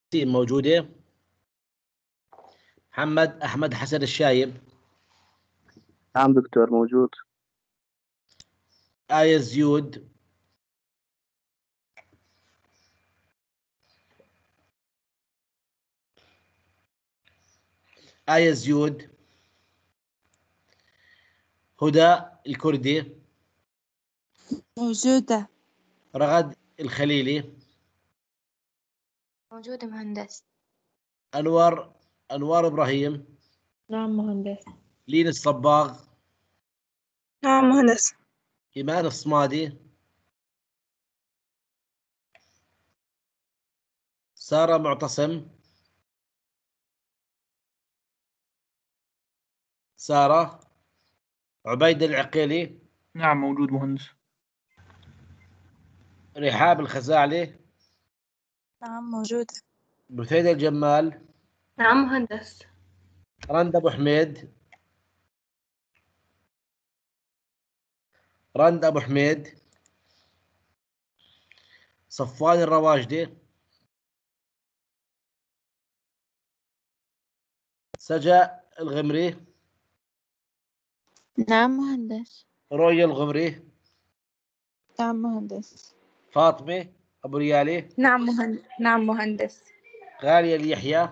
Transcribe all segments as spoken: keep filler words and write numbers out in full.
موجودة. محمد أحمد حسن الشايب. نعم دكتور موجود. آية زيود. آية زيود. هدى الكردي. موجودة. رغد الخليلي. موجودة مهندس. أنور أنوار إبراهيم. نعم مهندس. لين الصباغ. نعم مهندس. إيمان الصمادي. سارة معتصم. سارة. عبيد العقيلي. نعم موجود مهندس. رحاب الخزاعلي. نعم موجودة. بثيدة الجمال. نعم مهندس. رند أبو حميد. رند أبو حميد. صفوان الرواجدي. سجا الغمري. نعم مهندس. رويا الغمري. نعم مهندس. فاطمة أبو ريالي. نعم مهندس. نعم مهندس. غالية اليحيى.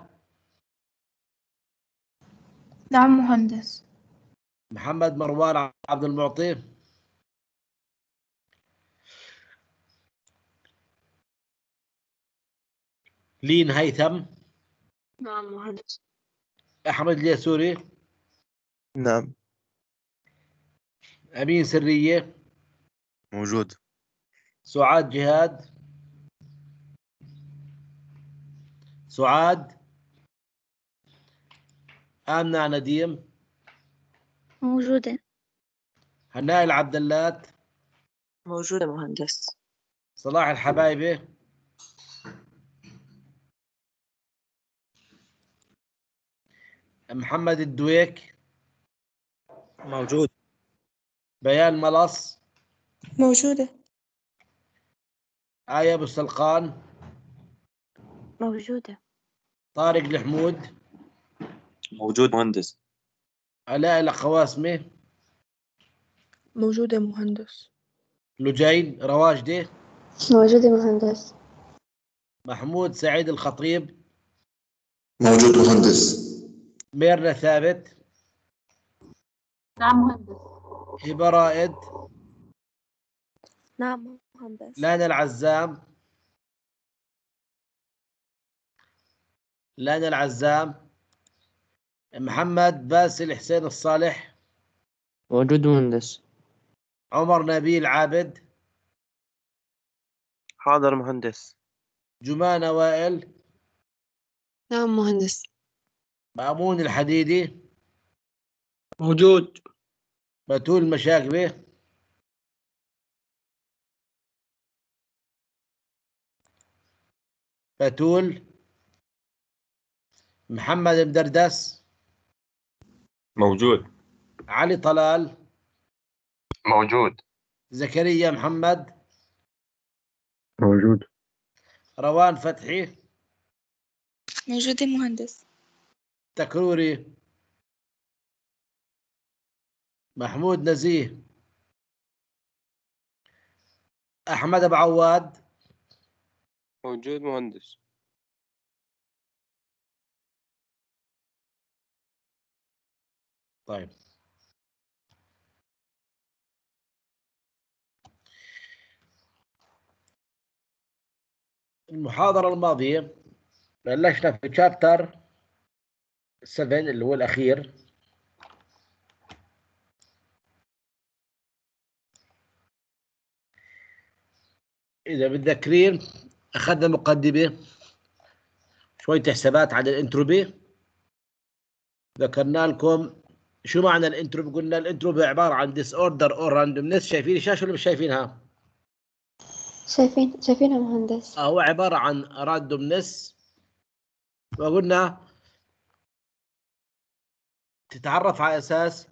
نعم مهندس. محمد مروان عبد المعطي. لين هيثم. نعم مهندس. أحمد اليسوري. نعم أمين سرية. موجود. سعاد جهاد. سعاد. آمنة نديم. موجودة. هناء العبدلات. موجودة مهندس. صلاح الحبايبة. محمد الدويك. موجود. بيان ملص. موجودة. آية أبو السلقان. موجودة. طارق الحمود. موجود مهندس. علاء القواسمة. موجودة مهندس. لجين رواجدة. موجودة مهندس. محمود سعيد الخطيب. موجود مهندس. ميرنا ثابت. نعم مهندس. هبة رائد. نعم مهندس. لانا العزام. لانا العزام. محمد باسل حسين الصالح. موجود مهندس. عمر نبيل عابد. حاضر مهندس. جمانة وائل. نعم مهندس. مأمون الحديدي. موجود. بتول مشاكبة. بتول. محمد مدردس. موجود. علي طلال. موجود. زكريا محمد. موجود. روان فتحي. موجودة مهندس. تكروري. محمود نزيه. أحمد أبو عواد. موجود مهندس. طيب المحاضرة الماضية بلشنا في شابتر سبعة اللي هو الأخير. إذا متذكرين أخذنا مقدمة شوية حسابات عن الانتروبي. ذكرنا لكم شو معنى الانتروبي. قلنا الانتروبي عبارة عن disorder or randomness. شايفين الشاشة ولا مش شايفينها؟ شايفين شايفينها مهندس. هو عبارة عن randomness. وقلنا تتعرف على أساس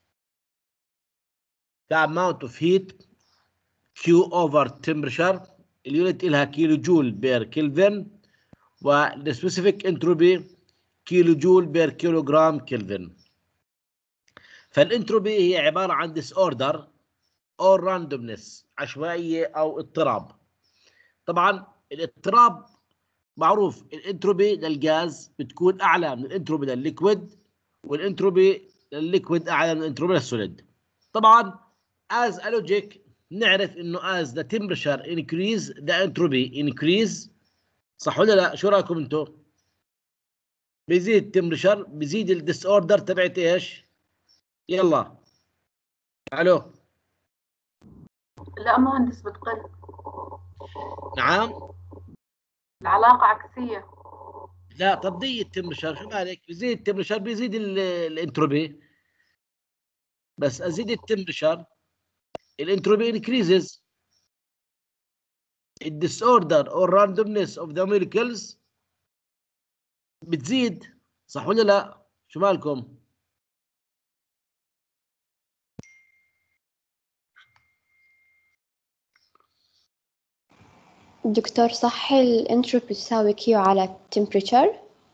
the amount of heat Q over temperature اليونت إلها كيلو جول بير كلفن، والسبيسيفيك انتروبي كيلو جول بير كيلو جرام كلفن. فالانتروبي هي عبارة عن ديس اوردر او راندومنس، عشوائية او اضطراب. طبعا الاضطراب معروف، الانتروبي للغاز بتكون اعلى من الانتروبي للليكويد، والانتروبي للليكويد اعلى من الانتروبي للسوليد. طبعا as a logic نعرف انه as the temperature increase the entropy increase، صح ولا لا؟ شو رايكم انتم؟ بيزيد التمبرشر بيزيد الديس اوردر تبعت ايش؟ يلا الو. لا مهندس بتقل. نعم العلاقة عكسية. لا طب دي التمبرشر شو مالك؟ بيزيد التمبرشر بيزيد الانتروبي، بس ازيد التمبرشر الانتروبي انكريزز. الديسوردر او randomness اوف ذا molecules بتزيد، صح ولا لا؟ شو مالكم؟ دكتور صح الانتروبي تساوي كيو على temperature؟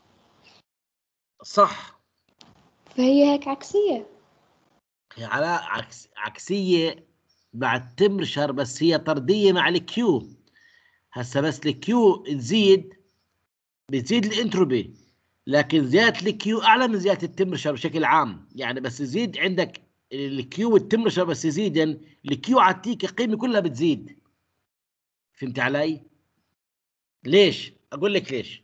صح. فهي هيك عكسية. هي على عكس عكسية مع التمبرشر، بس هي طردية مع الكيو. هسه بس الكيو تزيد بتزيد الانتروبي، لكن زيادة الكيو أعلى من زيادة التمبرشر بشكل عام. يعني بس يزيد عندك الكيو والتمبرشر، بس يزيد الكيو عتيك القيمة كلها بتزيد. فهمت علي؟ ليش؟ أقول لك ليش.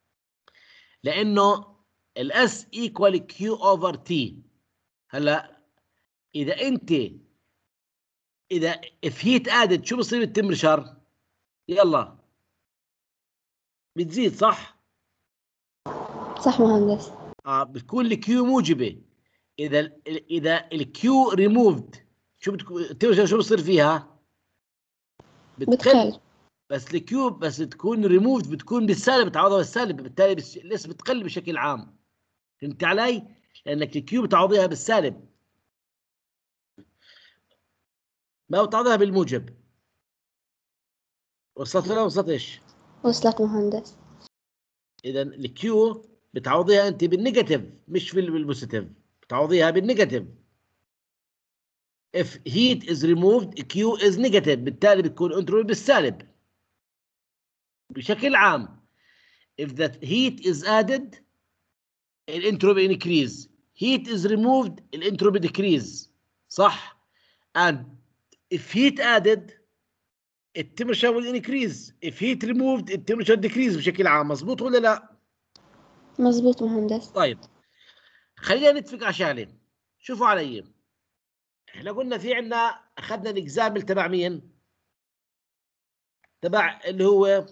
لأنه الاس ايكوال كيو اوفر تي. هلا إذا أنت إذا if heat added شو بصير بالتمبرشر؟ يلا بتزيد، صح؟ صح مهندس. اه بتكون الكيو موجبة. إذا إذا الكيو ريموفد شو بتكون التمبرشر شو بصير فيها؟ بتقل. بتقل. بس الكيو بس تكون ريموفد بتكون بالسالب، بتعوضها بالسالب، بالتالي بس لسه بتقل بشكل عام. فهمت علي؟ لأنك الكيو بتعوضيها بالسالب، ما بتعوضها بالموجب. وصلت ولا وصلتش؟ وصلت مهندس. إذا الكيو بتعوضيها أنت بالنيجاتيف مش بالبوزيتيف، بتعوضيها بالنيجاتيف. if heat is removed Q is negative، بالتالي بتكون انتروبي بالسالب بشكل عام. if the heat is added الانتروبي increase، heat is removed الانتروبي decrease، صح؟ and if heat added التمبرشر will increase، if heat removed التمبرشر decrease بشكل عام. مظبوط ولا لا؟ مظبوط مهندس. طيب خلينا نتفق على شغله. شوفوا علي، احنا قلنا في عندنا اخذنا الاكزامبل تبع مين؟ تبع اللي هو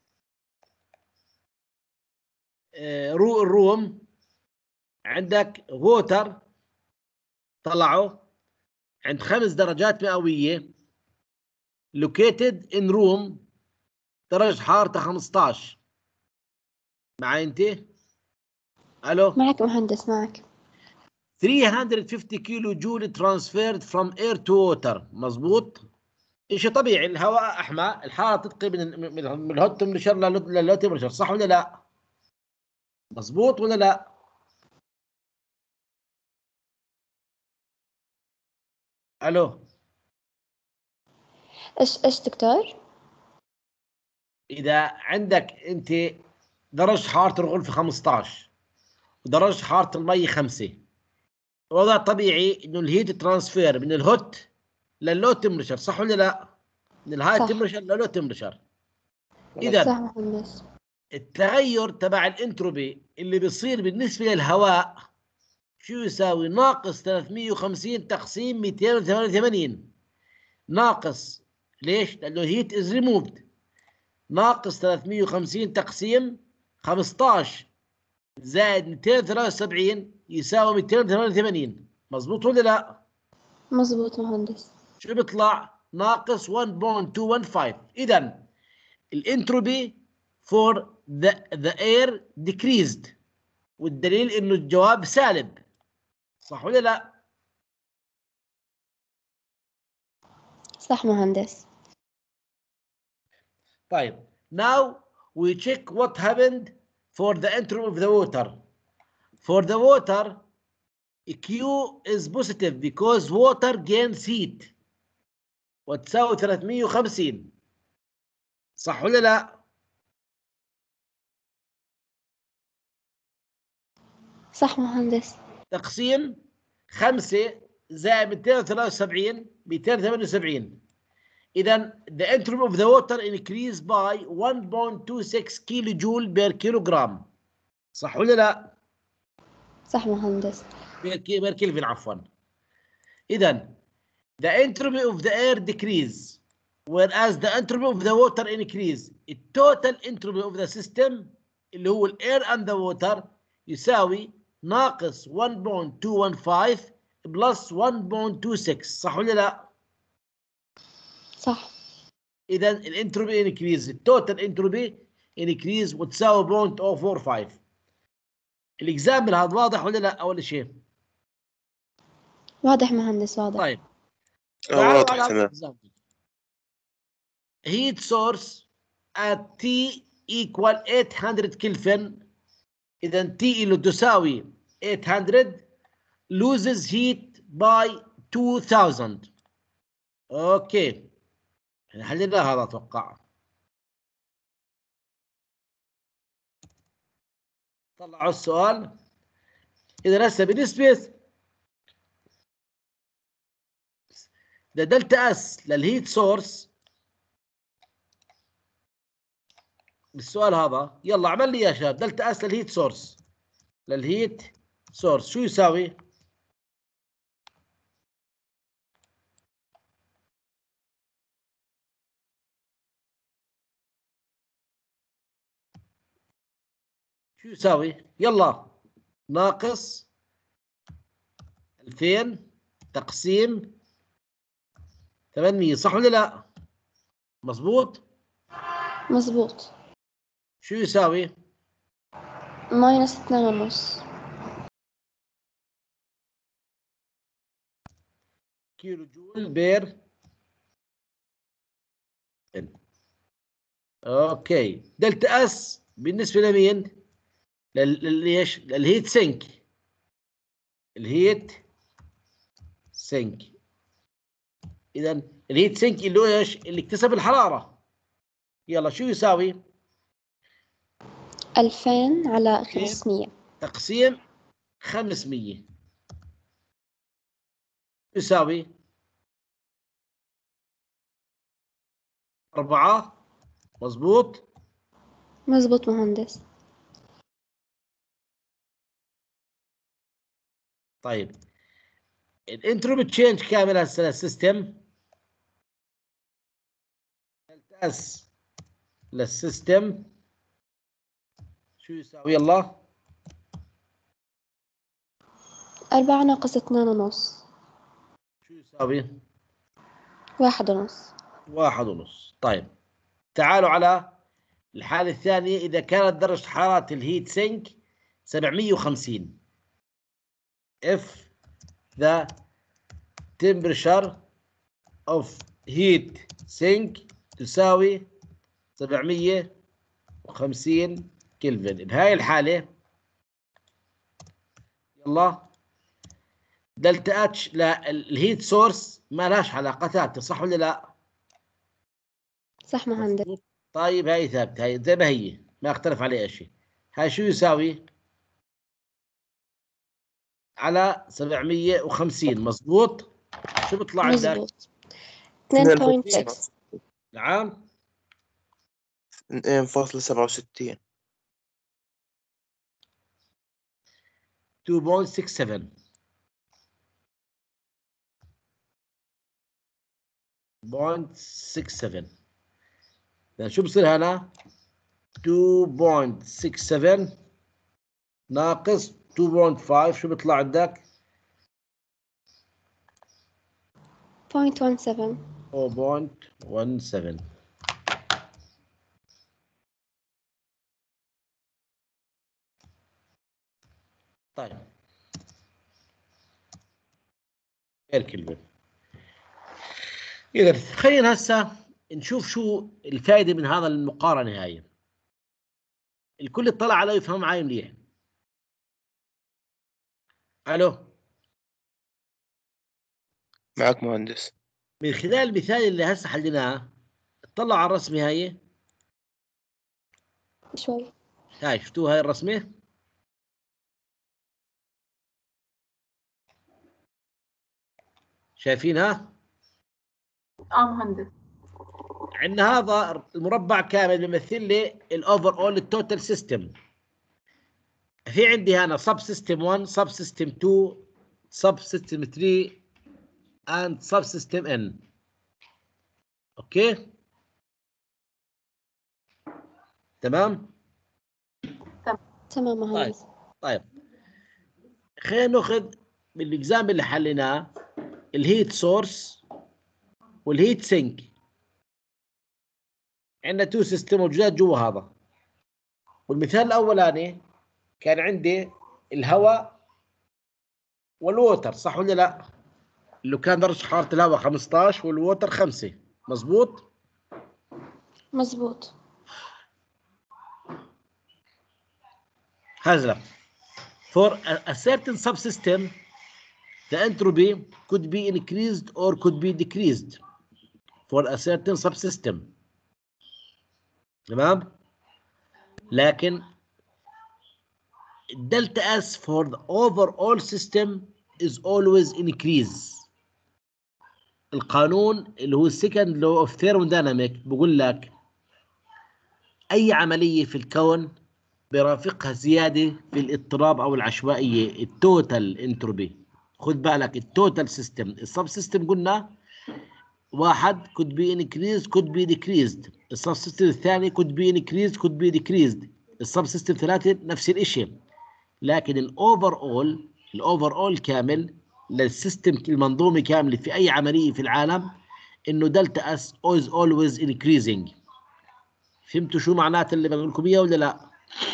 رو الروم. عندك ووتر طلعوا عند خمس درجات مئوية located in room درجة حرارته خمسطعش. معي انت؟ الو؟ معك مهندس معك. ثلاثمئة وخمسين كيلو جول transferred from air to water. مظبوط؟ شيء طبيعي، الهواء احمى، الحرارة تتقي من من من الهوت تمبرشر للو تمبرشر، صح ولا لا؟ مظبوط ولا لا؟ الو؟ ايش ايش دكتور؟ اذا عندك انت درجة حرارة الغرفة خمسطعش ودرجة حرارة المي خمسة، الوضع طبيعي انه الهيت ترانسفير من الهوت لللو تمبرشر، صح ولا لا؟ من الهاي تمبرشر للو تمبرشر. اذا صح مهندس. التغير تبع الانتروبي اللي بيصير بالنسبة للهواء شو يساوي؟ ناقص ثلاثمئة وخمسين تقسيم مئتين وثمانية وثمانين. ناقص ليش؟ لانه هيت از ريموفد. ناقص ثلاثمئة وخمسين تقسيم خمسطعش زائد مئتين وثلاثة وسبعين يساوي مئتين وثمانية وثمانين. مظبوط ولا لا؟ مظبوط مهندس. شو بيطلع؟ ناقص واحد فاصلة مئتين وخمستاشر. اذا الانتروبي for the the air decreased، والدليل انه الجواب سالب، صح ولا لا؟ صح مهندس. طيب now we check what happened for the entropy of the water. For the water, Q is positive because water gains heat وتساوي ثلاثمية وخمسين. صح ولا لا؟ صح مهندس. تقسيم خمسة زائد مئتين وثلاثة وسبعين مئتين وثمانية وسبعين. إذا the entropy of the water increased by one point two six kilojoule per kilogram. صح ولا لا؟ صح مهندس. بير كلفن عفوا. إذا the entropy of the air decrease whereas the entropy of the water increase. The total entropy of the system اللي هو ال air and the water يساوي ناقص one point two one five plus one point two six. صح ولا لا؟ صح. إذا الانتروبي increase التوتال انتروبي increase وتساوي point zero four five. الإكزامبل هذا واضح ولا لا أول شيء؟ واضح مهندس واضح. طيب آه، تعالوا واضح على تمام. example. Heat source at T equal eight hundred Kelvin. إذا T اللي تساوي eight hundred loses heat by two thousand. أوكي حلينا هذا أتوقع. طلعوا السؤال. إذا هسه بالنسبة ده دلتا اس للهيت سورس بالسؤال هذا، يلا اعمل لي يا شباب دلتا اس للهيت سورس للهيت سورس شو يساوي؟ شو يساوي؟ يلا ناقص ألفين تقسيم ثمانمية. صح ولا لا؟ مظبوط؟ مظبوط. شو يساوي؟ ماينس اثنين ونص. كيلو جول بير. اوكي دلتا اس بالنسبه لمين؟ ليش؟ للهيت سينك. الهيت سينك. اذا الهيت سينك اللي هو ايش؟ اللي اكتسب الحراره. يلا شو يساوي؟ ألفين على خمسمية. تقسيم خمسمية يساوي أربعة. مظبوط؟ مظبوط مهندس. طيب الانتروبي تشينج كامل هسه للسيستم اس للسيستم شو يساوي؟ يلا أربعة ناقص اثنين ونص. شو يساوي؟ واحد ونص. واحد ونص. طيب تعالوا على الحالة الثانية. إذا كانت درجة حرارة الهيت سينك سبعمية وخمسين if the temperature of heat sink تساوي سبعمية وخمسين كلفن. بهاي الحالة يلا دلتا اتش للهيت سورس ما لهاش علاقة ثابتة. صح ولا لا؟ صح مهندس. طيب هاي ثابتة، هاي زي ما هي ما اختلف عليها شيء. هاي شو يساوي؟ على سبعمية وخمسين. مظبوط؟ شو بيطلع عندك؟ مظبوط. اثنين فاصلة ستة. نعم اثنين فاصلة سبعة وستين. two point six seven. point six seven. شو بصير هنا؟ two point six seven ناقص two point five شو بيطلع عندك؟ point one seven. zero point one seven. طيب غير كلمة. إذا خلينا هسه نشوف شو الفائدة من هذا المقارنة هاي. الكل اطلع عليه يفهم معي مليح. الو معك مهندس. من خلال المثال اللي هسه حليناه اطلع على الرسمة هاي شوي. هاي، شفتوا هاي الرسمة؟ شايفينها؟ اه مهندس. عندنا هذا المربع كامل بيمثل لي الاوفر اول التوتال سيستم. في عندي هنا سب سيستم واحد، سب سيستم اثنين، سب سيستم ثلاثة and سب سيستم ان. اوكي تمام تمام مهندس. طيب طيب خلينا ناخذ بالاكزامبل اللي حليناه الهيت سورس والهيت سينك. عندنا تو سيستم موجودات جوا هذا، والمثال الاولاني كان عندي الهواء والووتر، صح ولا لا؟ اللي كان درجة حرارة الهواء خمسة عشر والووتر خمسة، مظبوط؟ مزبوط. هذا for a, a certain subsystem the entropy could be increased or could be decreased for a certain subsystem. تمام؟ لكن delta S for the overall system is always increase. القانون اللي هو second law of thermodynamics بقول لك أي عملية في الكون برافقها زيادة في الاضطراب أو العشوائية، التوتال انتروبي. خذ بالك التوتال سيستم، السب سيستم قلنا واحد could be increased could be decreased، السب سيستم الثاني could be increased could be decreased، السب سيستم ثلاثة نفس الشيء. لكن الاوفر اول الاوفر اول كامل للسيستم المنظومة كاملة في أي عملية في العالم إنه دلتا اس is always increasing. فهمتوا شو معنات اللي بقول لكم إياه ولا لا؟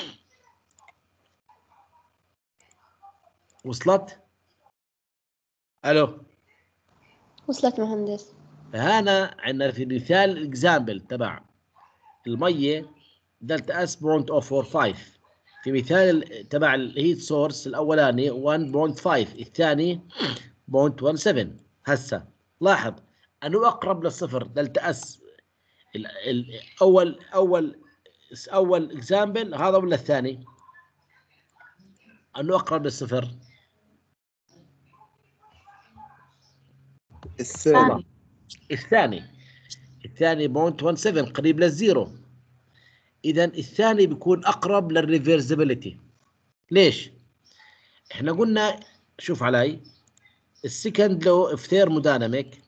وصلت؟ الو وصلت مهندس. فهنا عندنا في مثال الاكزامبل تبع الميه دلتا اس صفر فاصلة صفر خمسة، في مثال تبع الهيت سورس الاولاني واحد فاصلة خمسة، الثاني صفر فاصلة سبعة واحد. هسه لاحظ انه اقرب للصفر دلتا اس الاول اول اول اكزامبل هذا ولا الثاني؟ انه اقرب للصفر الثاني. الثاني الثاني صفر فاصلة سبعة واحد قريب للزيرو. اذا الثاني بيكون اقرب للريفرسبيليتي. ليش؟ احنا قلنا شوف علي السكند لو اوف ثيرمودايناميك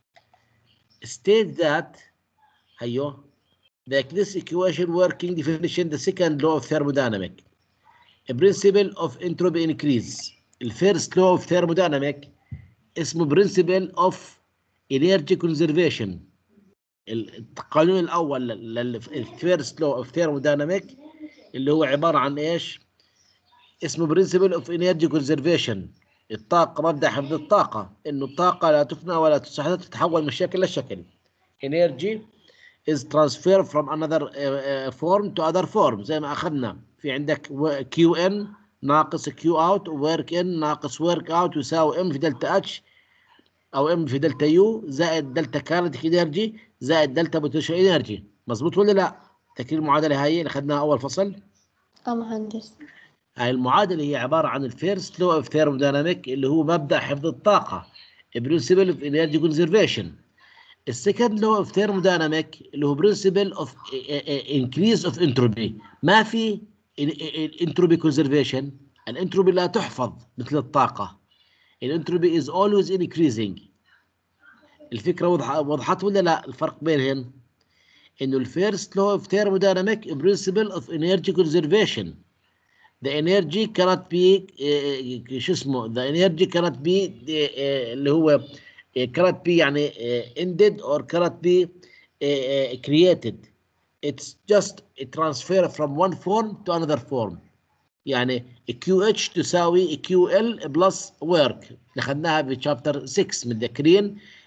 state that هيو like this equation working definition the second law of thermodynamic a principle of entropy increase. الفيرست law of thermodynamic اسمه principle of energy conservation. القانون الاول للفيرست لو اوف ثيرمودايناميك اللي هو عباره عن ايش؟ اسمه برنسبل اوف انرجي كونزرفيشن. الطاقه، مبدا حفظ الطاقه، انه الطاقه لا تفنى ولا تتحول من شكل لشكل. energy is transferred from another form to other form. زي ما اخذنا في عندك كيو ان ناقص كيو اوت وورك ان ناقص ورك اوت يساوي ام في دلتا اتش او ام في دلتا يو زائد دلتا كارنتيك انرجي زائد دلتا بوتنشال انرجي. مظبوط ولا لا؟ تكرير المعادله هاي اللي اخذناها اول فصل. اه مهندس. هاي المعادله هي عباره عن الفيرست لو اوف ثيرمودايناميك اللي هو مبدا حفظ الطاقه برنسبل اوف انرجي كونزرفيشن. السكند لو اوف ثيرمودايناميك اللي هو برنسبل اوف انكريز اوف انتروبي. ما في انتروبي كونزرفيشن، الانتروبي لا تحفظ مثل الطاقه. الانتروبي is always increasing. الفكرة وضحت ولا لا؟ الفرق بينهم انه الفيرست لو اوف ثيرمودايناميك برنسبل اوف انرجي كونزرفيشن. the energy cannot be شو اسمه the energy cannot be اللي هو cannot be يعني ended or cannot be created. it's just a transfer from one form to another form. يعني كيو اتش تساوي كيو ال بلس ورك اللي اخذناها في شابتر ستة، متذكرين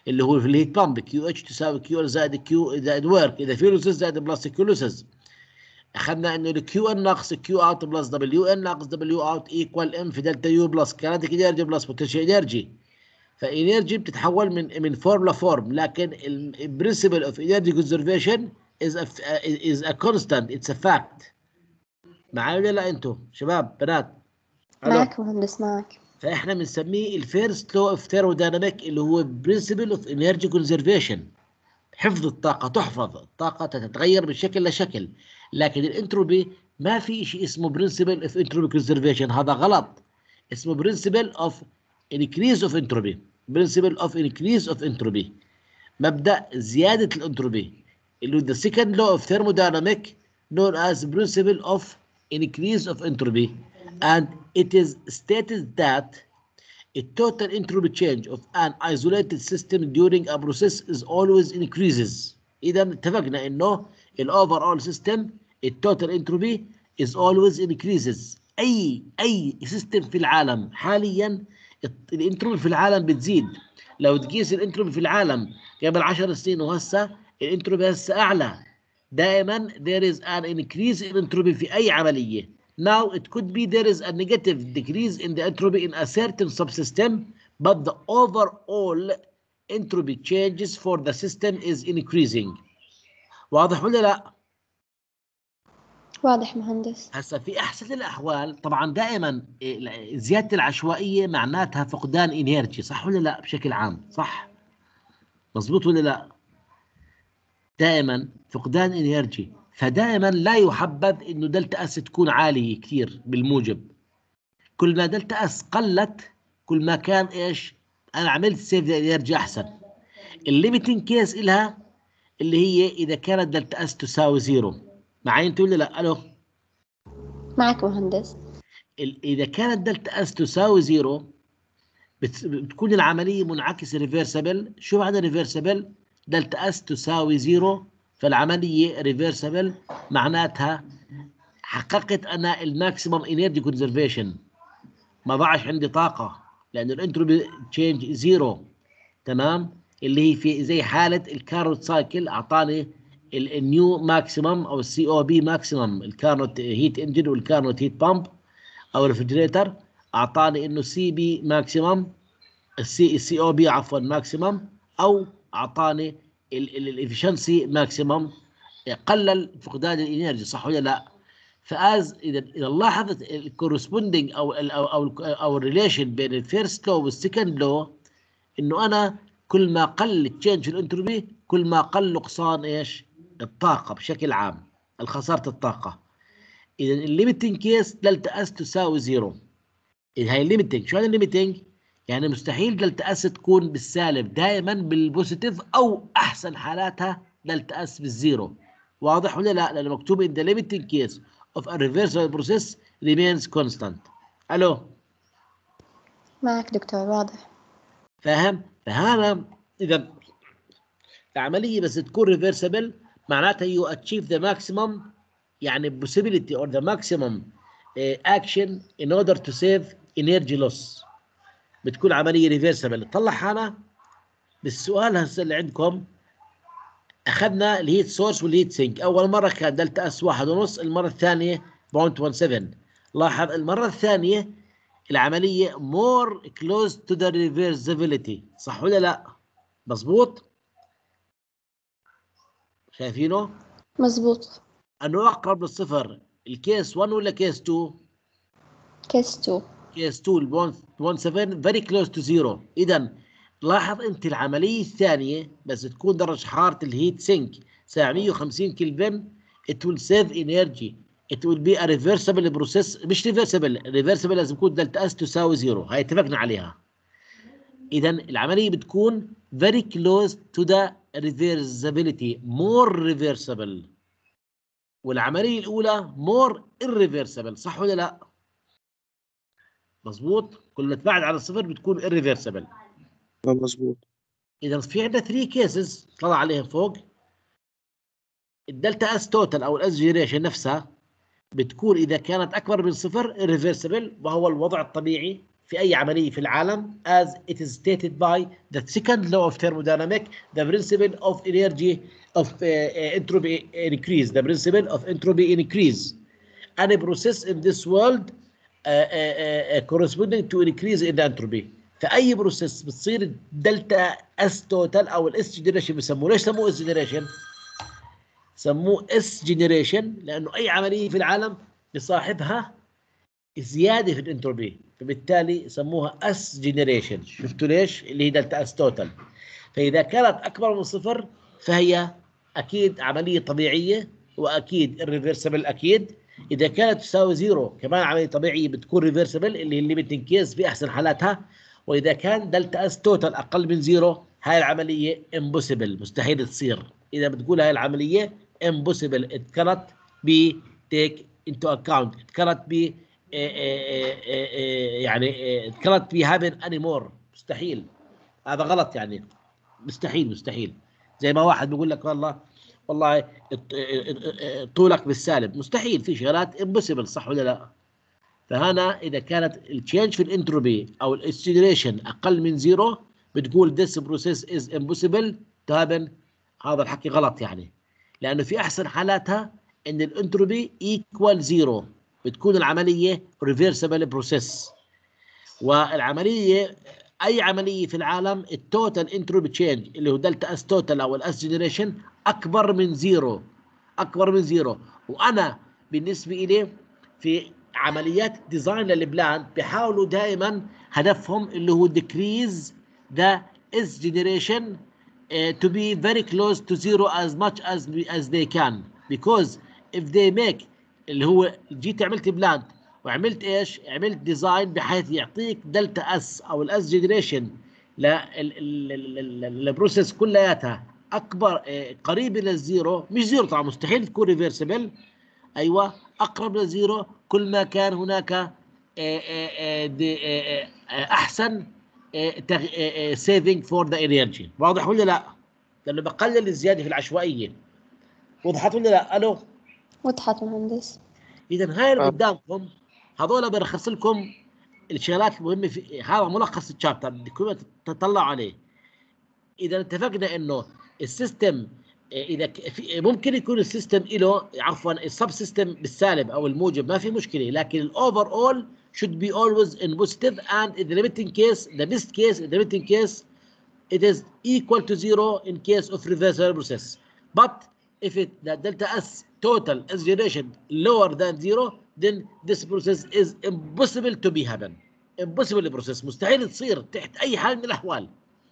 اللي هو في الهيت بامب كيو اتش تساوي كيو ال زائد كيو زائد ورك، اذا في لوسز زائد بلس كيو لوسز. اخذنا انه الكيو ان ناقص كيو اوت بلس دبليو ان ناقص دبليو اوت ايكوال ام في دلتا يو بلس كينيتيك انرجي بلس بوتنشال انرجي. فانرجي بتتحول من من فورم لفورم، لكن البرنسبل اوف انرجي كونزرفيشن از از ا كونستانت، اتس ا فاكت. معايا ولا لا انتم شباب بنات؟ معك مهندس معك. فاحنا بنسميه الفيرست لو اوف ثيرمودايناميك اللي هو برنسبل اوف انرجي كونزرفيشن. حفظ الطاقه، تحفظ الطاقه تتغير من شكل لشكل، لكن الانتروبي ما في شيء اسمه برنسبل اوف انتروبي كونزرفيشن، هذا غلط. اسمه برنسبل اوف انكريز اوف انتروبي، برنسبل اوف انكريز اوف انتروبي، مبدا زياده الانتروبي اللي هو the second law of thermodynamic known as principle of increase of entropy, and it is stated that a total entropy change of an isolated system during a process is always increases. إذا اتفقنا إنه ال overall system ال total entropy is always increases. أي أي سيستم في العالم حاليا الانتروبي في العالم بتزيد. لو تقيس الانتروبي في العالم قبل عشر سنين وهسه الانتروبي هسه أعلى. دائما there is an increase in entropy في أي عملية. Now it could be there is a negative decrease in the entropy in a certain subsystem, but the overall entropy changes for the system is increasing. واضح ولا لا؟ واضح مهندس. هسا في أحسن الأحوال طبعا دائما زيادة العشوائية معناتها فقدان انرجي، صح ولا لا؟ بشكل عام صح؟ مظبوط ولا لا؟ دائما فقدان انرجي، فدائما لا يحبذ انه دلتا اس تكون عاليه كثير بالموجب. كل ما دلتا اس قلت كل ما كان ايش؟ انا عملت سيف انرجي احسن. الليميتنج كيس لها اللي هي اذا كانت دلتا اس تساوي زيرو. معي انت ولا لا؟ الو معك مهندس. اذا كانت دلتا اس تساوي زيرو بتكون العمليه منعكسه ريفرسبل. شو معنى ريفرسبل؟ دلتا اس تساوي زيرو، فالعمليه ريفرسبل معناتها حققت انا الماكسيمم انرجي كونزرفيشن، ما ضاعش عندي طاقه لانه الانتروبي تشينج زيرو. تمام؟ اللي هي في زي حاله الكاروت سايكل اعطاني النيو ماكسيمم او السي او بي ماكسيمم، الكارنوت هيت انجن والكارنوت هيت بامب او ريفرجريتر اعطاني انه سي بي ماكسيمم، السي السي او بي عفوا ماكسيمم، او اعطاني الافشنسي ماكسيمم، قلل فقدان الانرجي، صح ولا لا؟ فاز اذا اذا لاحظت الكورسبوندينج او ال او او او الريليشن بين الفيرست لو والسكند لو، انه انا كل ما قل التشينج في الانتروبي كل ما قل نقصان ايش؟ الطاقه بشكل عام، الخساره الطاقه. اذا الليميتنج كيس دلتا اس تساوي زيرو. اذا هي الليميتنج، شو يعني الليميتنج؟ يعني مستحيل دلتا اس تكون بالسالب، دائما بالبوزيتيف او احسن حالاتها دلتا اس بالزيرو. واضح ولا لا؟ لانه مكتوب in the limiting case of a reversible process remains constant. الو معك دكتور واضح. فاهم؟ فهذا اذا العمليه بس تكون ريفرسبل معناتها you achieve the maximum يعني possibility or the maximum uh, action in order to save energy loss. بتكون عمليه ريفرسبل. طلع انا بالسؤال هسه اللي عندكم اخذنا الهيت سورس والهيت سينك. اول مره كان دلتا اس واحد ونص، المره الثانيه صفر فاصلة واحد سبعة. لاحظ المره الثانيه العمليه more close to the reversibility، صح ولا لا؟ مظبوط؟ شايفينه؟ مظبوط. انه اقرب للصفر الكيس واحد ولا كيس اثنين؟ كيس اثنين. كيس اثنين واحد فاصلة سبعة very close to zero. اذا لاحظ انت العمليه الثانيه بس تكون درجه حراره الهيت سينك سبعمية وخمسين كلفن it will save energy. it will be a reversible process. مش reversible، reversible لازم يكون دلتا اس تساوي زيرو، هاي اتفقنا عليها. اذا العمليه بتكون very close to the reversibility، more reversible. والعمليه الاولى more irreversible، صح ولا لا؟ مظبوط؟ كل ما تبعد عن الصفر بتكون irreversible. مظبوط. اذا في عندنا ثلاثة كيسز طلع عليهم فوق. الدلتا اس توتال او الاس جيريشن نفسها بتكون اذا كانت اكبر من صفر irreversible وهو الوضع الطبيعي في أي عملية في العالم as it is stated by the second law of thermodynamics, the principle of energy of uh, uh, entropy increase, the principle of entropy increase. Any process in this world uh, uh, uh, corresponding to increase in entropy. فأي بروسيس بتصير دلتا اس توتال أو الاس جنريشن بسموه. ليش سموه اس جنريشن؟ سموه اس جنريشن لأنه أي عملية في العالم بصاحبها زيادة في الانتروبي، فبالتالي سموها اس جنريشن. شفتوا ليش؟ اللي هي دلتا اس توتال. فإذا كانت أكبر من صفر فهي أكيد عملية طبيعية وأكيد الريفرسبل أكيد. إذا كانت تساوي زيرو كمان عملية طبيعية بتكون ريفرسبل اللي هي الليميتنج كيس في أحسن حالاتها. وإذا كان دلتا اس توتال أقل من زيرو هاي العملية امبوسيبل، مستحيل تصير. إذا بتقول هاي العملية امبوسيبل it cannot be take into account, it cannot be يعني it cannot be happen anymore. مستحيل، هذا غلط يعني، مستحيل مستحيل. زي ما واحد بيقول لك والله والله طولك بالسالب، مستحيل. في شغلات امبوسيبل، صح ولا لا؟ فهنا اذا كانت التشينج في الانتروبي او الاكسلريشن اقل من زيرو بتقول this process is impossible to happen. هذا الحكي غلط يعني، لانه في احسن حالاتها ان الانتروبي ايكوال زيرو بتكون العمليه ريفرسبل بروسيس. والعمليه اي عمليه في العالم التوتال انتروبي تشينج اللي هو دلتا اس توتال او الاس جنريشن اكبر من زيرو، اكبر من زيرو. وانا بالنسبه لي في عمليات ديزاين للبلان بيحاولوا دائما هدفهم اللي هو decrease the S generation uh, to be very close to zero as much as as they can, because if they make اللي هو جيت عملت بلان وعملت ايش؟ عملت ديزاين بحيث يعطيك دلتا اس او الاس جنريشن للبروسيس كلياتها اكبر قريب الى الزيرو، مش زيرو طبعا مستحيل تكون ريفرسبل، ايوه اقرب للزيرو كل ما كان هناك احسن سيفنج فور ذا انرجي. واضح ولا لا؟ لانه بقلل الزياده في العشوائيه. وضحت ولا لا؟ الو وضحت مهندس. اذا هاي اللي قدامكم هذول بلخص لكم الشغلات المهمه في هذا ملخص الشابتر، بدكم تطلعوا عليه. اذا اتفقنا انه السيستم اذا في ممكن يكون السيستم له عفوا السب سيستم بالسالب او الموجب ما في مشكله، لكن الاوفر اول should be always in positive and in the limiting case the best case in the limiting case it is equal to zero in case of reversible process. But if it the delta S total S generation lower than zero then this process is impossible to be happen. Impossible process مستحيل تصير تحت اي حال من الاحوال.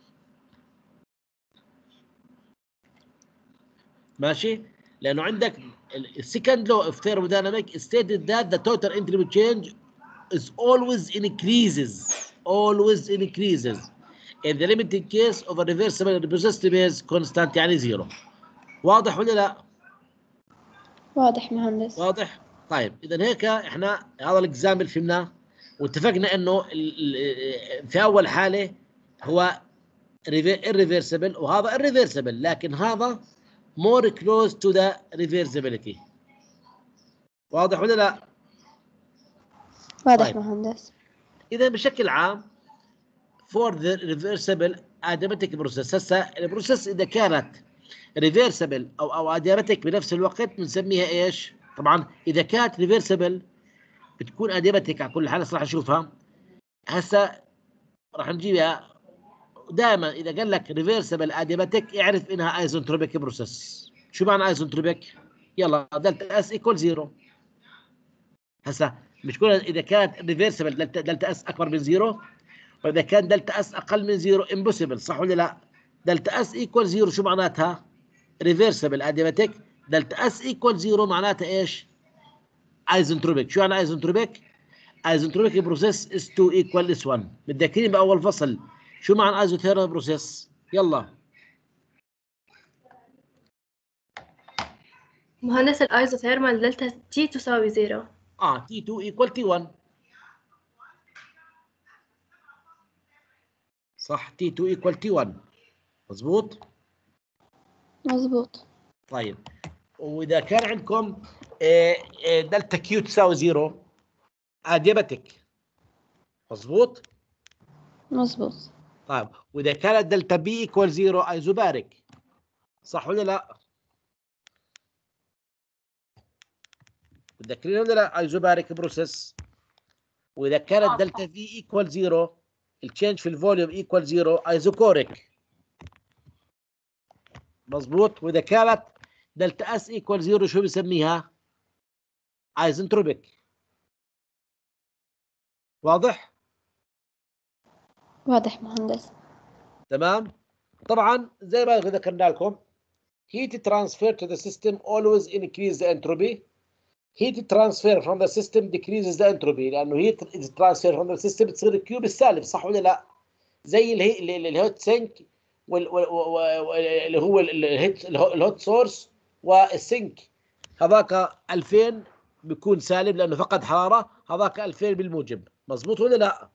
ماشي؟ لانه عندك السكند لو اوف ثيرمودايناميك stated that the total entropy change is always increases always increases in the limited case of a reversible resistive is constant يعني زيرو. واضح ولا لا؟ واضح مهندس. واضح؟ طيب اذا هيك احنا هذا الاكزامبل فهمناه واتفقنا انه في اول حاله هو irreversible وهذا irreversible، لكن هذا more close to the reversibility. واضح ولا لا؟ واضح طيب. مهندس. إذا بشكل عام for the reversible adiabatic process، هسه البروسيس إذا كانت reversible أو أو adiabatic بنفس الوقت بنسميها إيش؟ طبعا إذا كانت reversible بتكون adiabatic على كل حال، راح نشوفها هسه راح نجيبها. دائما اذا قال لك ريفرسبل ادياباتيك اعرف انها ايزنتروبيك بروسيس. شو معنى ايزنتروبيك؟ يلا دلتا اس ايكوال زيرو. هسه مش كل اذا كانت ريفرسبل دلتا, دلتا اس اكبر من زيرو، واذا كان دلتا اس اقل من زيرو امبوسيبل، صح ولا لا؟ دلتا اس ايكوال زيرو شو معناتها؟ ريفرسبل ادياباتيك دلتا اس ايكوال زيرو معناتها ايش؟ ايزنتروبيك. شو معنى ايزنتروبيك؟ ايزنتروبيك بروسيس اس تو ايكوال اس واحد. متذكرين باول فصل شو معنى ايزوثيرمال بروسيس؟ يلا مهندس الايزوثيرمال دلتا تي تساوي زيرو. اه تي تو ايكوال تي واحد، صح؟ تي تو ايكوال تي واحد مظبوط؟ مظبوط. طيب واذا كان عندكم دلتا كيو تساوي زيرو ادياباتيك، مظبوط؟ مظبوط. طيب واذا كانت دلتا بي ايكوال زيرو ايزوباريك، صح ولا لا؟ متذكرين ولا لا؟ ايزوباريك بروسيس. واذا كانت دلتا في ايكوال زيرو، التشينج في الفوليوم ايكوال زيرو ايزوكوريك. مظبوط. واذا كانت دلتا اس ايكوال زيرو شو بسميها؟ ايزنتروبيك. واضح؟ واضح مهندس. تمام. طبعا زي ما ذكرنا لكم heat transfer to the system always increase the entropy. heat transfer from the system decreases the entropy، لانه heat transfer from the system بتصير كيو بالسالب، صح ولا لا؟ زي الهي الهوت سينك اللي هو الهيت الهوت سورس والسينك، هذاك ألفين بيكون سالب لانه فقد حراره، هذاك ألفين بالموجب. مظبوط ولا لا؟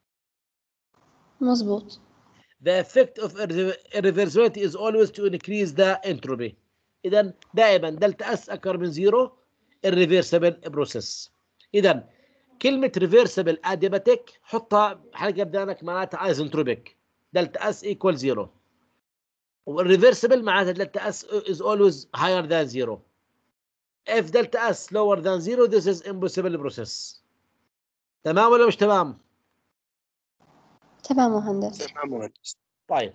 مظبوط. The effect of irreversibility is always to increase the entropy. إذا دائما دلتا اس أكبر من زيرو irreversible process. إذا كلمة reversible adiabatic حطها حلقة قدامك معناتها ايزنتروبيك. دلتا اس equal زيرو. والreversible معناتها دلتا اس is always higher than zero. If delta S lower than zero this is impossible process. تمام ولا مش تمام؟ تمام مهندس. تمام مهندس. طيب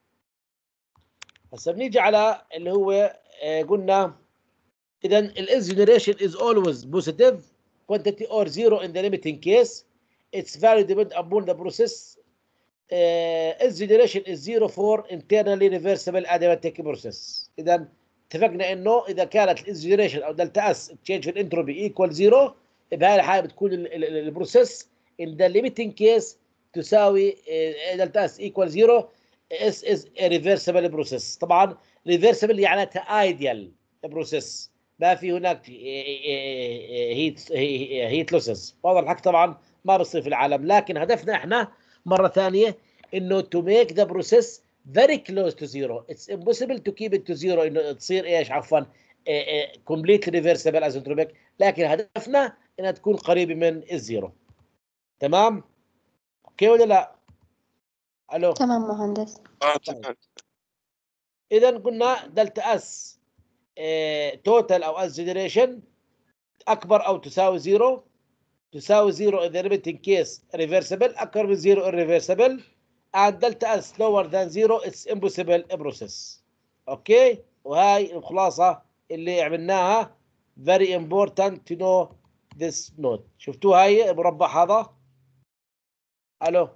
هسه بنيجي على اللي هو آه قلنا اذا الاس generation is always positive quantity or zero in the limiting case. Its value depend upon the process. uh, S generation is zero for internally reversible adiabatic process. اذا اتفقنا انه اذا كانت الاس generation او دلتا اس تشينج في الانتروبي ايكوال زيرو، بهاي الحاله بتكون البروسيس in the limiting case تساوي دلتا اس ايكوال زيرو. اس از ريفرسبل بروسيس. طبعا ريفرسبل معناتها ايديال بروسيس، ما في هناك هيت هيت لوسز. واضح الحكي؟ طبعا ما بصير في العالم، لكن هدفنا احنا مره ثانيه انه to make the process very close to zero. It's impossible to keep it to zero، انه تصير ايش عفوا completely reversible asymptotic، لكن هدفنا انها تكون قريبه من الزيرو. تمام؟ اوكي ولا لا؟ الو. تمام مهندس. اه تمام. اذا قلنا دلتا اس توتال او اس جنريشن اكبر او تساوي زيرو، تساوي زيرو اذا limiting case reversible، اكبر من زيرو irreversible، and delta s lower than zero it's impossible process. اوكي؟ وهاي الخلاصه اللي عملناها. very important to know this note. شفتوا هاي المربع هذا؟ الو.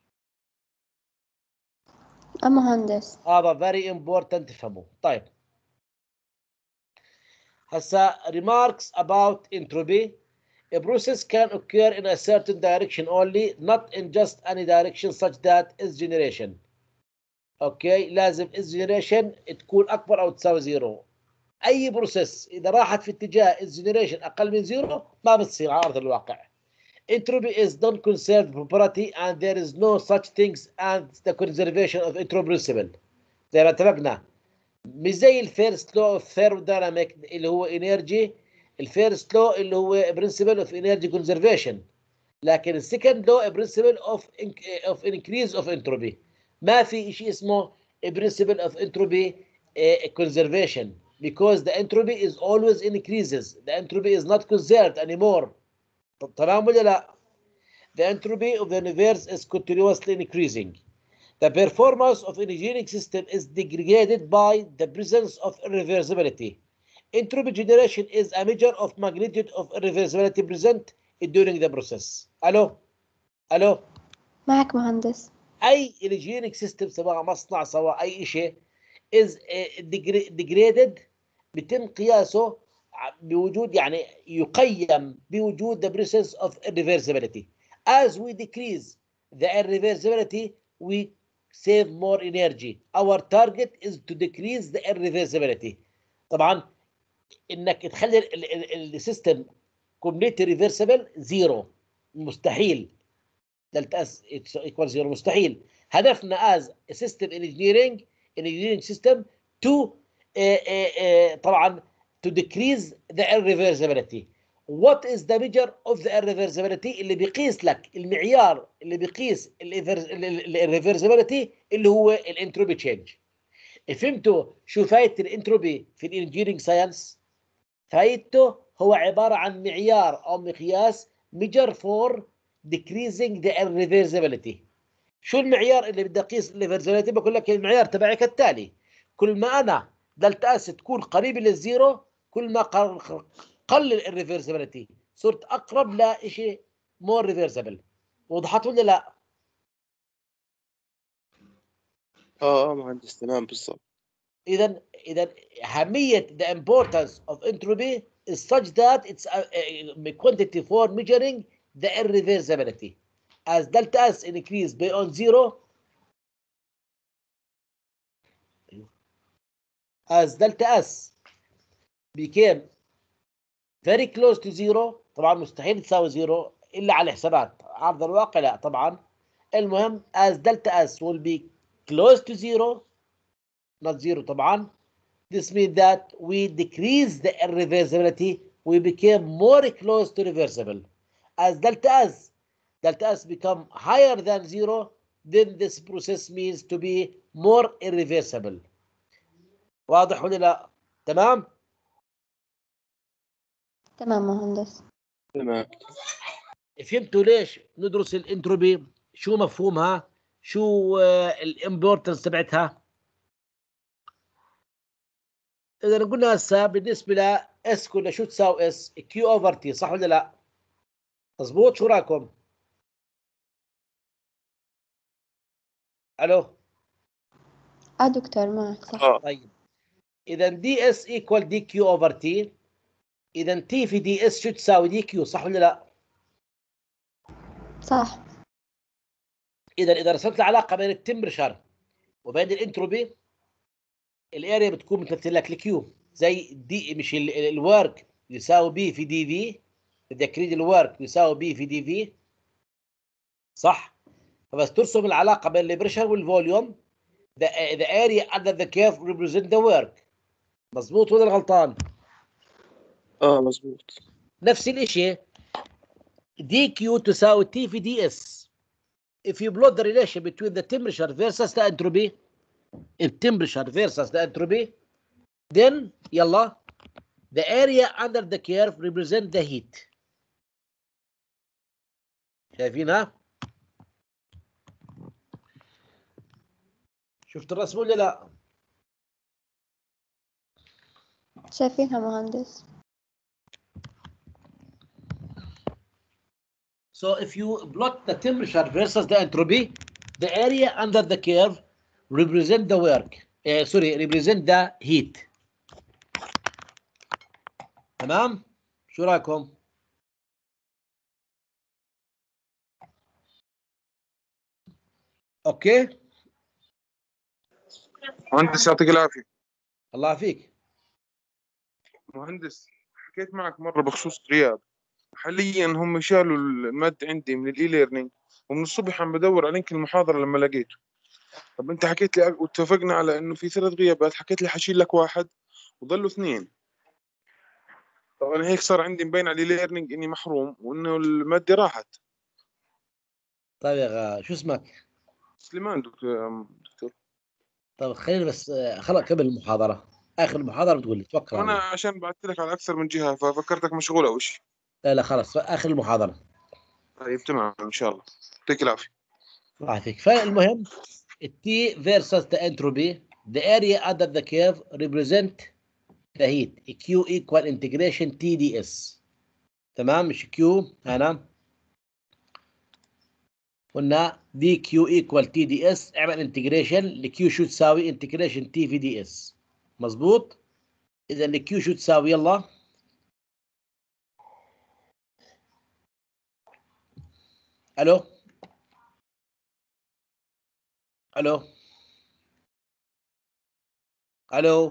أه مهندس. هذا very important تفهموه. طيب هسا remarks about entropy. A process can occur in a certain direction only, not in just any direction such that S generation. اوكي، لازم S generation تكون اكبر او تساوي زيرو. اي بروسيس اذا راحت في اتجاه S generation اقل من زيرو ما بتصير على ارض الواقع. Entropy is non-conserved property and there is no such things as the conservation of entropy principle. زي ما اتفقنا مش زي الفيرست لو اوف ثيرمودايناميك اللي هو انرجي، الفيرست لو اللي هو برنسبل اوف انرجي كونزرفيشن، لكن السكند لو برنسبل اوف اوف انكريز اوف انتروبي. ما في شيء اسمه برنسبل اوف انتروبي كونزرفيشن because the entropy is always increases. The entropy is not conserved anymore. تمام ولا لا؟ The entropy of the universe is continuously increasing. The performance of an engineering system is degraded by the presence of irreversibility. Entropy generation is a measure of magnitude of irreversibility present during the process. الو الو معك مهندس. اي engineering system سواء مصنع سواء اي شيء is degraded بيتم قياسه بوجود يعني يقيم بوجود the presence of irreversibility. As we decrease the irreversibility we save more energy. Our target is to decrease the irreversibility. طبعا انك تخلي السيستم completely reversible زيرو مستحيل. دلتا اس ايكوال زيرو مستحيل. هدفنا as a system engineering engineering system to uh, uh, uh, طبعا to decrease the irreversibility. what is the measure of the irreversibility اللي بيقيس لك المعيار اللي بيقيس الريفرسبيليتي اللي هو الانتروبي تشينج. فهمتوا شو فايدة الانتروبي في الانجينيرنج ساينس؟ فايدته هو عبارة عن معيار أو مقياس measure for decreasing the irreversibility. شو المعيار اللي بدي أقيس الريفرسبيليتي؟ بقول لك المعيار تبعي كالتالي: كل ما أنا دلتا اس تكون قريبة للزيرو كل ما قلل الريفرسبيليتي، صرت أقرب لشيء مور ريفرسبل. وضحت ولا لا؟ اه اه مهندس تمام بالضبط. إذا إذا أهمية the importance of entropy is such that it's a, a quantity for measuring the irreversibility. As delta S increase beyond zero, as delta S became very close to zero، طبعا مستحيل تساوي زيرو إلا على حسابات عرض الواقع، لا طبعا. المهم as delta S will be close to zero not zero طبعا. This means that we decrease the irreversibility, we became more close to reversible. As delta S, delta S become higher than zero, then this process means to be more irreversible. واضح ولا لا؟ تمام؟ تمام مهندس. تمام. فهمتوا ليش ندرس الانتروبي؟ شو مفهومها؟ شو الامبورتنس تبعتها؟ إذا قلنا هسه بالنسبة ل S كلها شو تساوي S؟ Q over T، صح ولا لا؟ مظبوط؟ شو رايكم؟ ألو؟ اه دكتور معك صح. اه طيب إذا دي اس ايكوال دي كيو اوفر تي، إذا تي في دي اس شو تساوي دي كيو، صح ولا لا؟ صح. إذا إذا رسمت العلاقة بين التمبرشر وبين الانتروبي، الاريا بتكون بتمثل لك الكيو، زي دي مش الورك يساوي بي في دي في، بدك تريد الورك يساوي بي في دي في، صح؟ فبس ترسم العلاقة بين البريشر والفوليوم، the, the area under the curve represent the work. مظبوط ولا غلطان؟ اه مظبوط. نفس الشيء دي كيو تساوي تي في دي اس. If you plot the relation between the temperature versus the entropy, if temperature versus the entropy, then يلا the area under the curve represent the heat. شايفينها؟ شفت الرسم ولا لا؟ شايفينها مهندس. So if you plot the temperature versus the entropy, the area under the curve represent the work. Uh, sorry, represent the heat. تمام؟ شو رايكم؟ اوكي؟ مهندس يعطيك العافية. الله يعافيك. مهندس حكيت معك مرة بخصوص رياض، حاليا هم شالوا المادة عندي من الاي ليرنينج، ومن الصبح عم بدور على لينك المحاضرة لما لقيته. طب انت حكيت لي واتفقنا على انه في ثلاث غيابات، حكيت لي حشيل لك واحد وضلوا اثنين. طب انا هيك صار عندي مبين على الاي ليرنينج اني محروم وانه المادة راحت. طيب يا غا شو اسمك؟ سليمان دكتور. دكتور طيب خلينا بس خلق قبل المحاضرة، آخر المحاضرة بتقول لي توكل انا على عشان بعثت لك على اكثر من جهة ففكرتك مشغول او شيء. لا لا خلاص آخر المحاضرة. طيب تمام ان شاء الله، يعطيك العافية. الله يعافيك. فالمهم T versus the entropy, the area under the curve represent the heat. Q equal integration T D S. تمام؟ مش Q هنا قلنا دي Q equal T D S، اعمل انتجريشن لQ شو تساوي انتجريشن T في دي اس. مظبوط؟ إذا الQ شو تساوي؟ يلا الو الو الو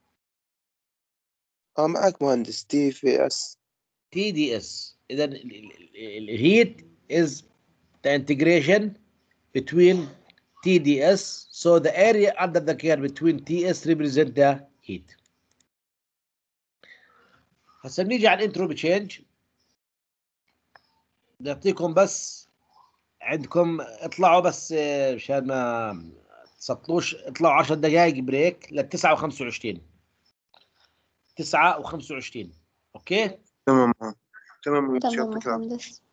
اه معك مهندس. تي في اس. تي دي اس. اذا الهيت is the integration between T D S, so the area under the curve between T S represent the heat. هسه بنيجي على الانتروبي تشينج. بدي اعطيكم بس عندكم اطلعوا بس آه، مشان ما تسطلوش، اطلعوا عشر دقائق بريك لل تسعة وخمسة وعشرين. تسعة وخمسة وعشرين. اوكي تمام تمام مهندس، تمام يعطيك العافية. مهندس.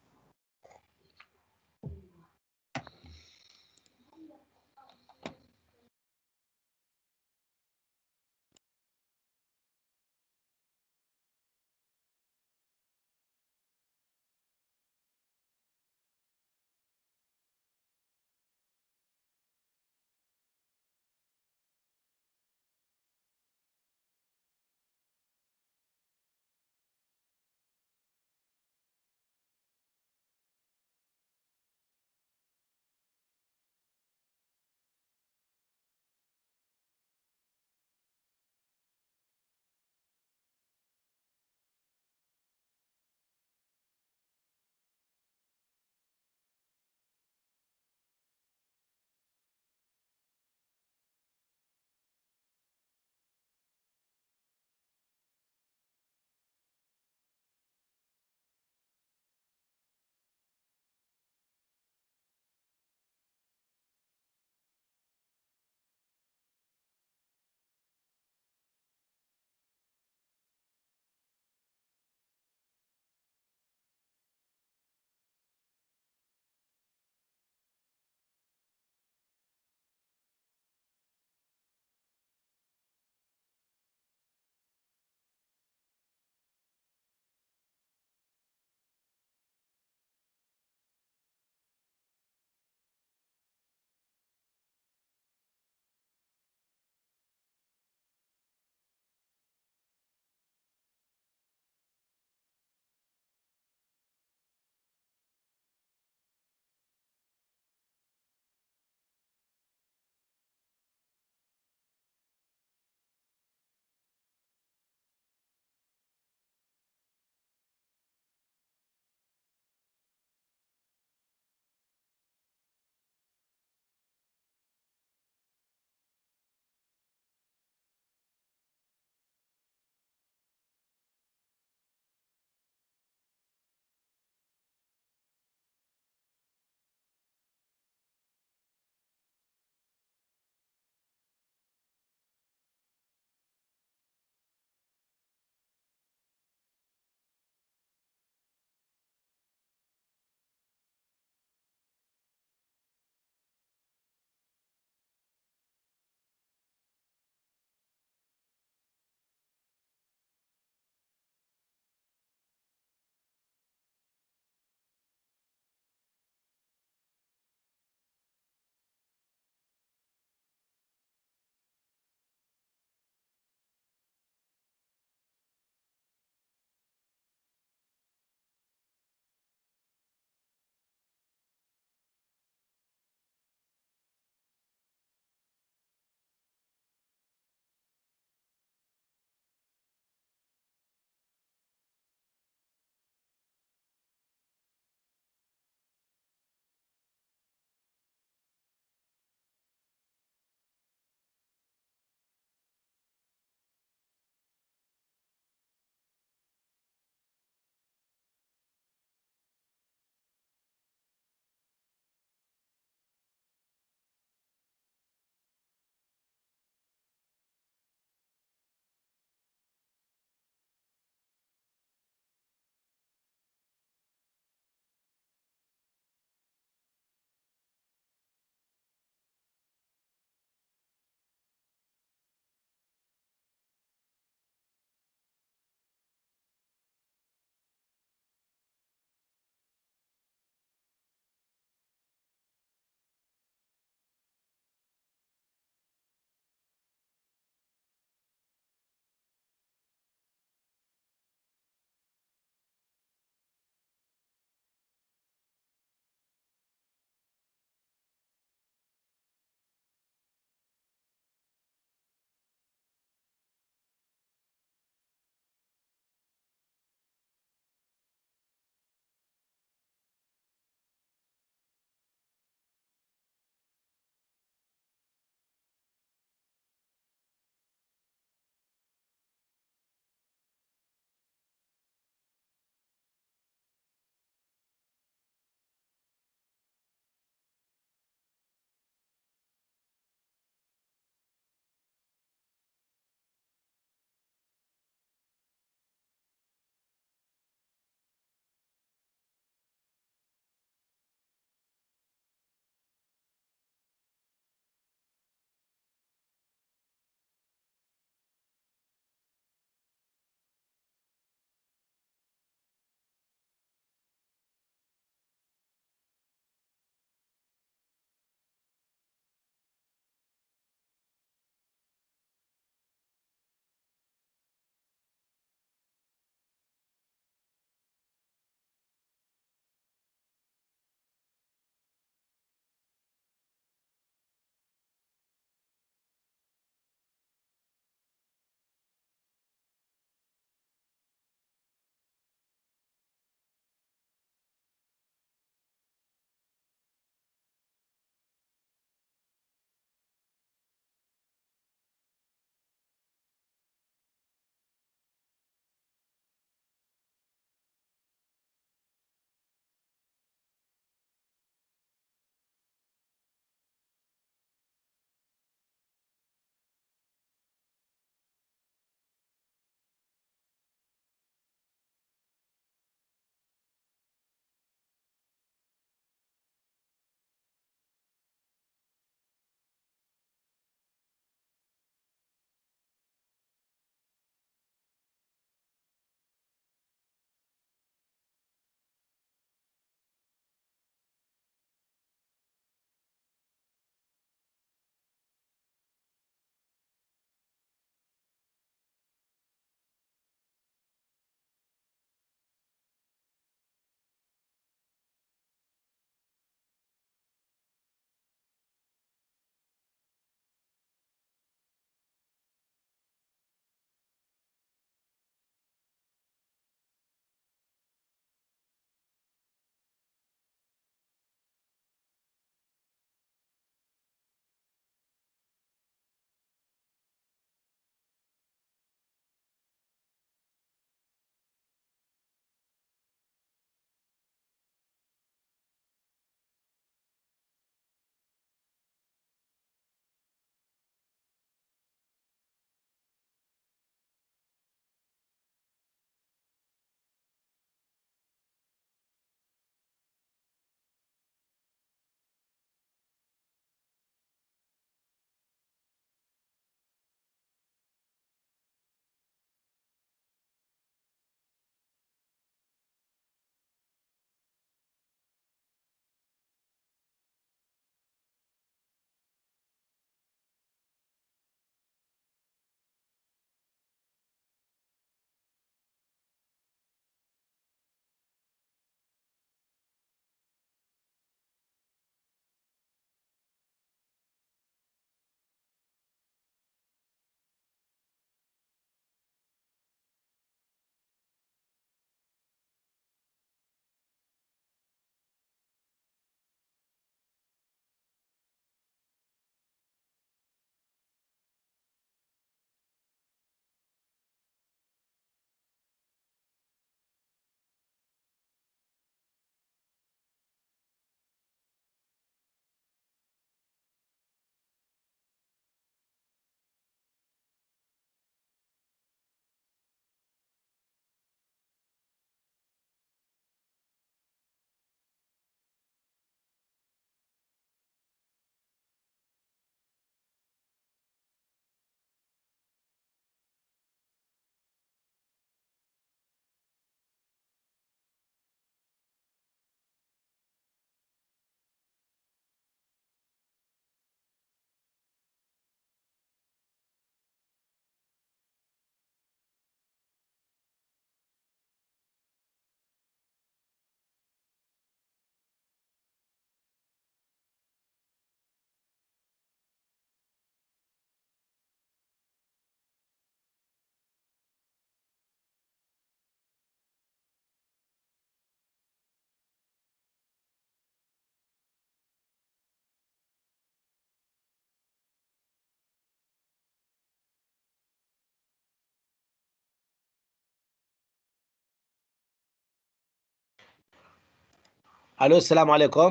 الو السلام عليكم.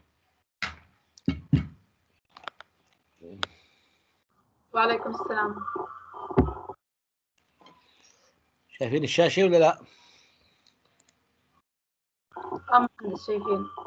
وعليكم السلام. شايفين الشاشة ولا لا؟ اه مهندس شايفين.